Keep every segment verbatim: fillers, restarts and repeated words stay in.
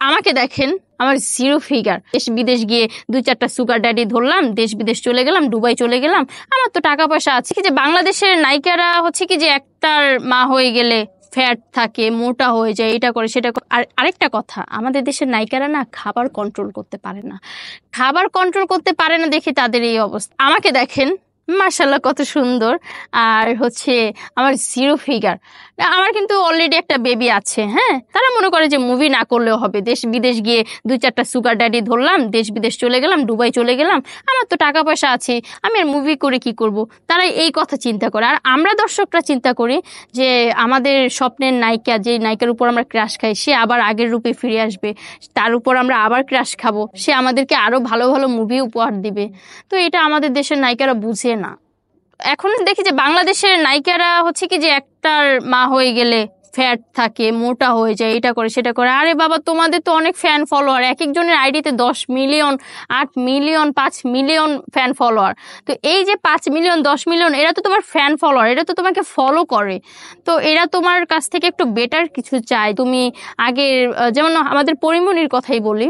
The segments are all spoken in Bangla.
আমাকে দেখেন, আমার জিরো ফিগার। দেশ বিদেশ গিয়ে দুই চারটা সুগার ড্যাডি ধরলাম, দেশ বিদেশ চলে গেলাম, দুবাই চলে গেলাম, আমার তো টাকা পয়সা আছে। কি যে বাংলাদেশের নায়িকারা হচ্ছে কি যে একটার মা হয়ে গেলে ফ্যাট থাকে, মোটা হয়ে যায়, এটা করে সেটা করে। আর আরেকটা কথা, আমাদের দেশের নায়িকারা না খাবার কন্ট্রোল করতে পারে না। খাবার কন্ট্রোল করতে পারে না দেখে তাদের এই অবস্থা। আমাকে দেখেন, মার্শাল্লাহ কত সুন্দর, আর হচ্ছে আমার জিরো ফিগার। আমার কিন্তু অলরেডি একটা বেবি আছে। হ্যাঁ, তারা মনে করে যে মুভি না করলেও হবে, দেশ বিদেশ গিয়ে দুই চারটা সুগার ড্যাডি ধরলাম, দেশ বিদেশ চলে গেলাম, দুবাই চলে গেলাম, আমার তো টাকা পয়সা আছে, আমি আর মুভি করে কি করব। তারা এই কথা চিন্তা করে। আর আমরা দর্শকরা চিন্তা করি যে আমাদের স্বপ্নের নায়িকা, যে নায়িকার উপর আমরা ক্রাশ খাই, সে আবার আগের রূপে ফিরে আসবে, তার উপর আমরা আবার ক্রাশ খাবো, সে আমাদেরকে আরো ভালো ভালো মুভি উপহার দিবে। তো এটা আমাদের দেশের নায়িকারা বুঝে না। এখন দেখি যে বাংলাদেশের নায়িকারা হচ্ছে কি যে একটার মা হয়ে গেলে ফ্যাট থাকে, মোটা হয়ে যায়, এটা করে সেটা করে। আরে বাবা, তোমাদের তো অনেক ফ্যান ফলোয়ার, এক একজনের আইডিতে দশ মিলিয়ন, আট মিলিয়ন, পাঁচ মিলিয়ন ফ্যান ফলোয়ার। তো এই যে পাঁচ মিলিয়ন, দশ মিলিয়ন, এরা তো তোমার ফ্যান ফলোয়ার, এরা তো তোমাকে ফলো করে। তো এরা তোমার কাছ থেকে একটু বেটার কিছু চায়। তুমি আগের, যেমন আমাদের পরিমণির কথাই বলি,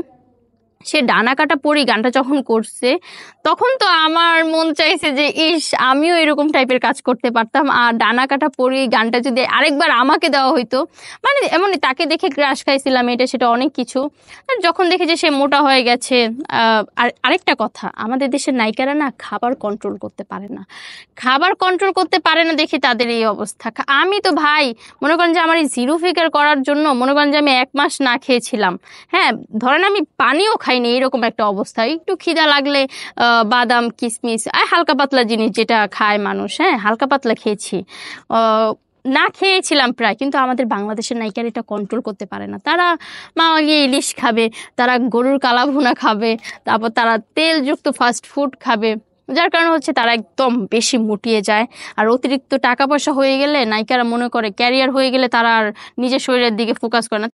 সে ডানা কাটা পরি গানটা যখন করছে, তখন তো আমার মন চাইছে যে ইস, আমিও এরকম টাইপের কাজ করতে পারতাম। আর ডানা কাটা পরি গানটা যদি আরেকবার আমাকে দেওয়া হইতো, মানে এমনই তাকে দেখে ক্রাশ খাইছিলাম, এটা সেটা অনেক কিছু। আর যখন দেখি যে সে মোটা হয়ে গেছে। আর আরেকটা কথা, আমাদের দেশের নায়িকারা না খাবার কন্ট্রোল করতে পারে না। খাবার কন্ট্রোল করতে পারে না দেখে তাদের এই অবস্থা। আমি তো ভাই মনে করেন যে আমার এই জিরো ফিগার করার জন্য মনে করেন যে আমি এক মাস না খেয়েছিলাম। হ্যাঁ, ধরেন আমি পানিও খাইনি, এরকম একটা অবস্থা। একটু খিদা লাগলে আহ বাদাম, কিশমিশ, আর হালকা পাতলা জিনিস যেটা খায় মানুষ, হ্যাঁ হালকা পাতলা খেয়েছি, আহ না খেয়েছিলাম প্রায়। কিন্তু আমাদের বাংলাদেশের নায়িকারা এটা কন্ট্রোল করতে পারে না। তারা মা গিয়ে ইলিশ খাবে, তারা গরুর কালাভুনা খাবে, তারপর তারা তেলযুক্ত ফাস্ট ফুড খাবে, যার কারণে হচ্ছে তারা একদম বেশি মুটিয়ে যায়। আর অতিরিক্ত টাকা পয়সা হয়ে গেলে নায়িকারা মনে করে, ক্যারিয়ার হয়ে গেলে তারা আর নিজের শরীরের দিকে ফোকাস করে না।